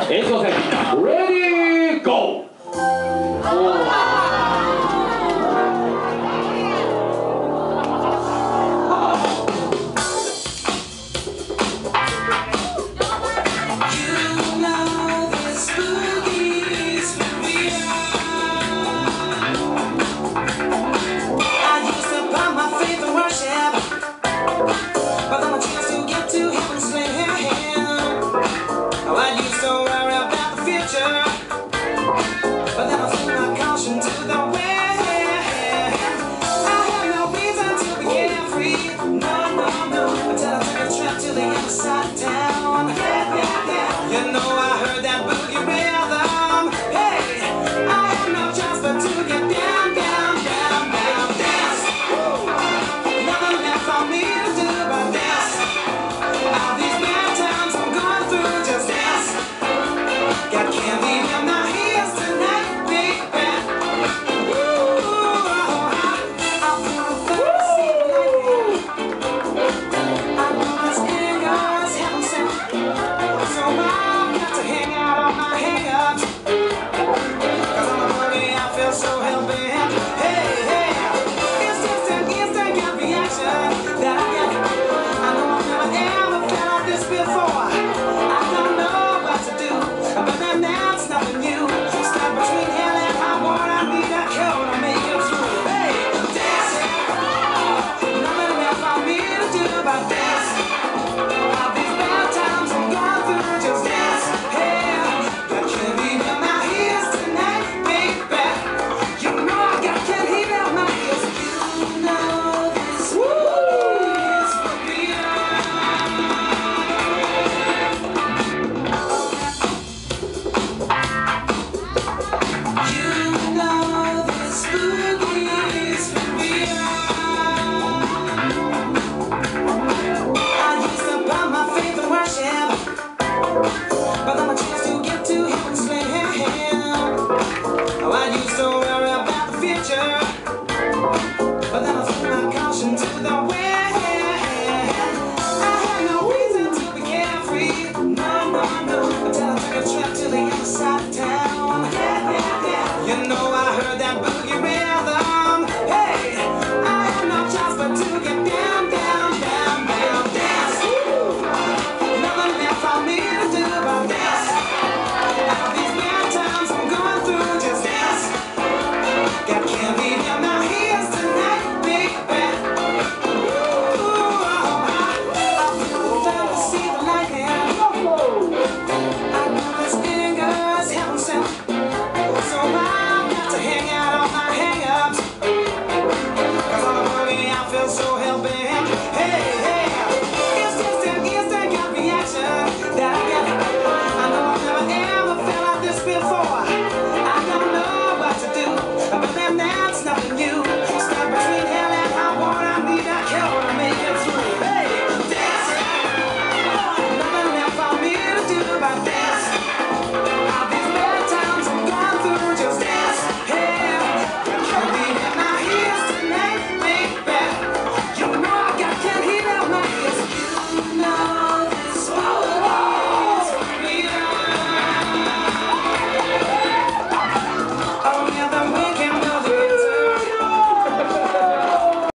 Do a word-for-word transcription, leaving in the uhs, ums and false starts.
演奏戦、レディーゴー。 But then I chance to get to heaven's land. Oh, I used to worry about the future, but then I threw my caution to the wind. I had no reason to be carefree, no, no, no, until I took a trip to the other side of town. Yeah, yeah, yeah. You know I heard that boogie rhythm. Hey, I had no choice but to get down, down, down, down, dance. Nothing left for me to do but dance. All these bad times I'm going through, just dance. Got candy in my ears tonight, baby. Ooh, I'll feel thirsty lightning. I know this anger's heaven sent, so I've got to hang out on my hangups.